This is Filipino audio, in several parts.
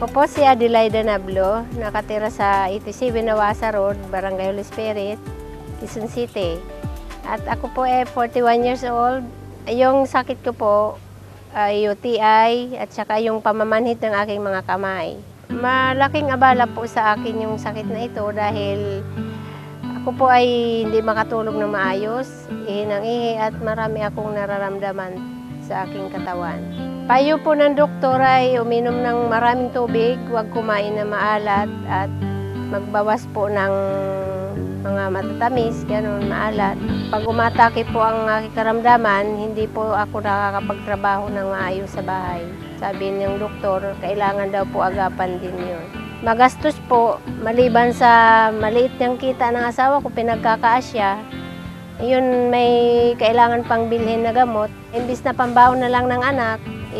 Ako po si Adelaida Nablo, nakatira sa 87 Nawasa Road, Barangay Holy Spirit, Quezon City. At ako po 41 years old. Yung sakit ko po ay UTI at saka yung pamamanhid ng aking mga kamay. Malaking abala po sa akin yung sakit na ito dahil ako po ay hindi makatulog ng maayos, ihi at marami akong nararamdaman sa aking katawan. Payo po ng doktor ay uminom ng maraming tubig, huwag kumain na maalat at magbawas po ng mga matatamis, ganun, maalat. Pag umatake po ang aking karamdaman, hindi po ako nakakapagtrabaho ng maayos sa bahay. Sabi ng doktor, kailangan daw po agapan din yun. Magastos po, maliban sa maliit niyang kita ng asawa ko, pinagkakaasya, yun may kailangan pang bilhin na gamot. Imbis na pambaon na lang ng anak,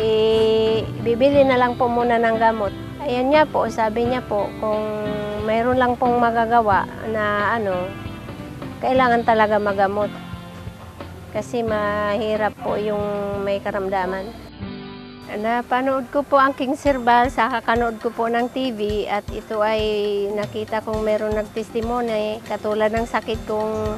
bibili na lang po muna ng gamot. Ayan niya po, sabi niya po, kung mayroon lang pong magagawa na kailangan talaga magamot. Kasi mahirap po yung may karamdaman. Napanood ko po ang King Serbal sa kakanood ko po ng TV at ito ay nakita kong meron nagtestimony katulad ng sakit kong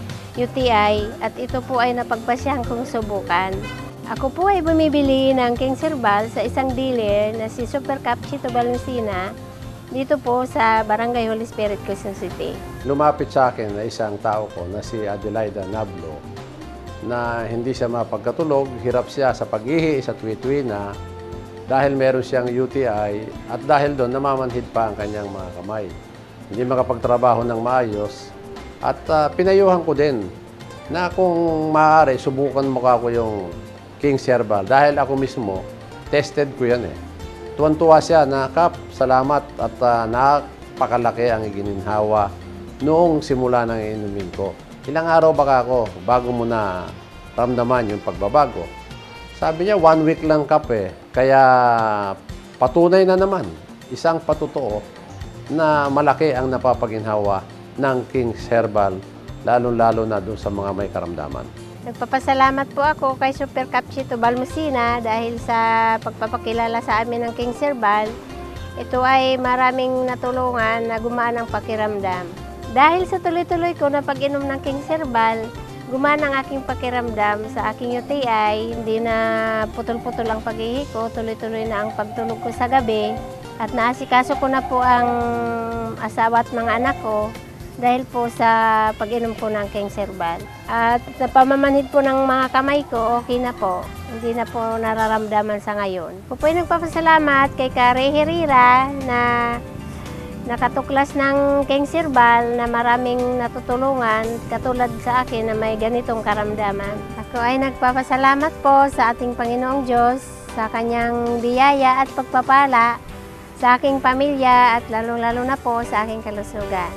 UTI at ito po ay napagpasyahan kong subukan. Ako po ay bumibili ng King Serbal sa isang dealer na si Super Capchito Balancina dito po sa Barangay Holy Spirit, Quezon City. Lumapit sa akin na isang tao ko na si Adelaida Nablo na hindi siya mapagkatulog, hirap siya sa pag-ihi, sa tuwi-tuwi na dahil meron siyang UTI at dahil doon namamanhid pa ang kanyang mga kamay. Hindi makapagtrabaho ng maayos at pinayuhan ko din na kung maaari, subukan mo ako yung King Serbal dahil ako mismo, tested ko yan eh. Tuwan-tuwa siya na, Kap, salamat at napakalaki ang igininhawa noong simula ng inumin ko. Ilang araw baka ako bago mo na ramdaman yung pagbabago. Sabi niya, 1 week lang, Kap eh. Kaya patunay na naman, isang patotoo na malaki ang napapaginhawa ng King Serbal, lalo-lalo na doon sa mga may karamdaman. Nagpapasalamat po ako kay Super Capchito Balancina dahil sa pagpapakilala sa amin ng King Serbal. Ito ay maraming natulungan na gumaan ang pakiramdam. Dahil sa tuloy-tuloy ko na pag-inom ng King Serbal, gumaan ang aking pakiramdam sa aking UTI. Hindi na putol-putol ang pag-ihi ko, tuloy-tuloy na ang pagtulog ko sa gabi. At naasikaso ko na po ang asawa at mga anak ko dahil po sa pag-inom ko ng King Serbal. At sa pamamanhid po ng mga kamay ko, okay na po. Hindi na po nararamdaman sa ngayon. Po ay nagpapasalamat kay Kare Herrera na nakatuklas ng King Serbal na maraming natutulungan katulad sa akin na may ganitong karamdaman. Ako ay nagpapasalamat po sa ating Panginoong Diyos sa kanyang biyaya at pagpapala sa aking pamilya at lalong-lalo na po sa aking kalusugan.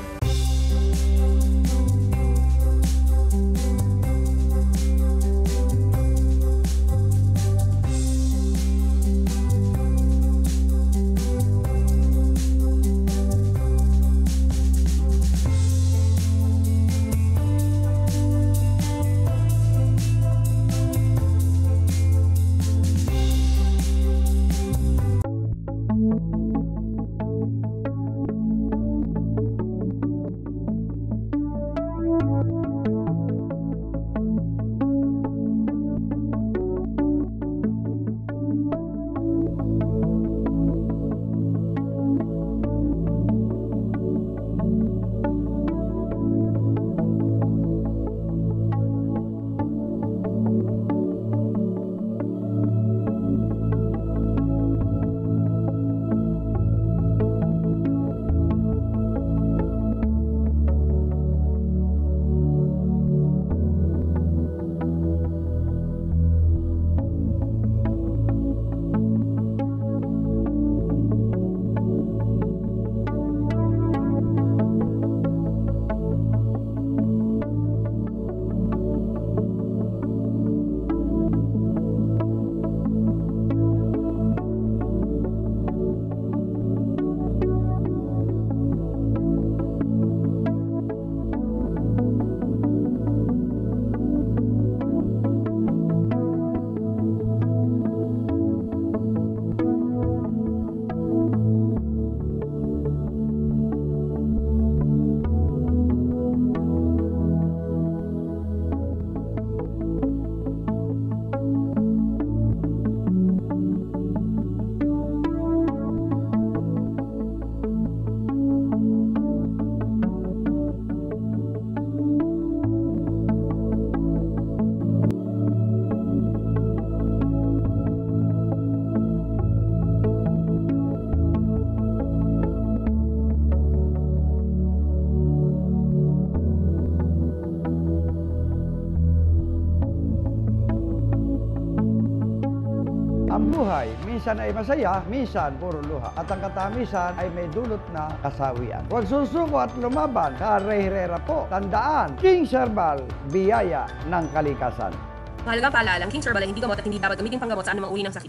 Ang buhay, minsan ay masaya, minsan puro luha. At ang katamisan ay may dulot na kasawian. Huwag susuko at lumaban. Carrera po. Tandaan, King Herbal, biyaya ng kalikasan. Mahalagang paalala, ang King Herbal ay hindi gamot at hindi dapat gamitin panggamot sa anumang uri ng sakit.